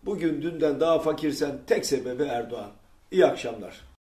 Bugün dünden daha fakirsen tek sebebi Erdoğan. İyi akşamlar.